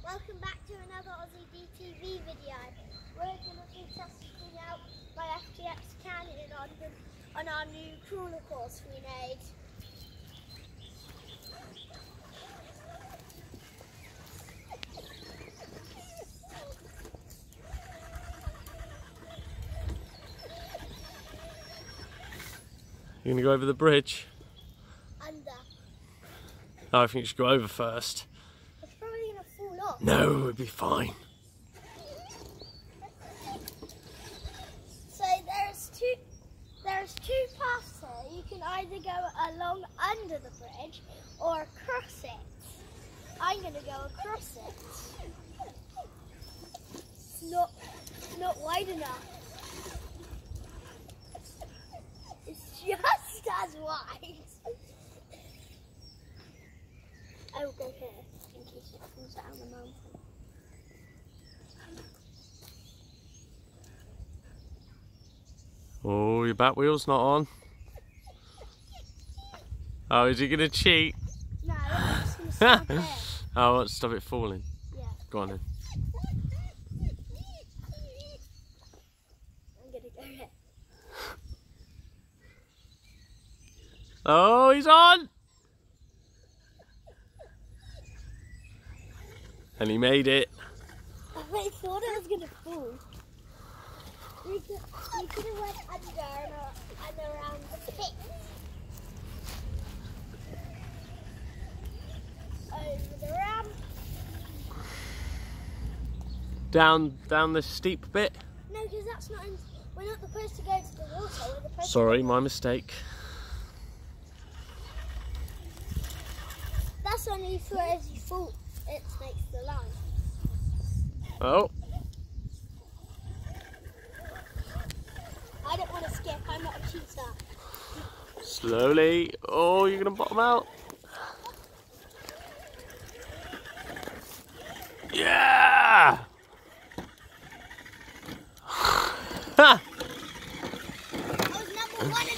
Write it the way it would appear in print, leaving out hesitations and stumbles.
Welcome back to another Ozzy D TV video. We're going to be testing out my FTX Kanyon on our new crawler course we made. You're going to go over the bridge? Under. Oh, I think you should go over first. It's probably going to fall off. No, it'll be fine. So there's two paths here. You can either go along under the bridge or across it. I'm going to go across it. It's not wide enough. It's just as wide. I will go here in case it comes down the mountain. Oh, your back wheel's not on. Oh, is he going to cheat? No, I'm just going to stand here. Oh, stop it falling. Yeah. Go on then. I'm going to go here. Oh, he's on! And he made it. I thought it was going to fall. We could have went under and around the pit. Over the ramp. Down the steep bit? No, because that's not in, we're not supposed to go to the water. We're supposed Sorry, to my mistake. That's only for as you fall, it makes the line. Oh. I don't want to skip, I'm not a cheater. Slowly. Oh, you're going to bottom out. Yeah! I was number one in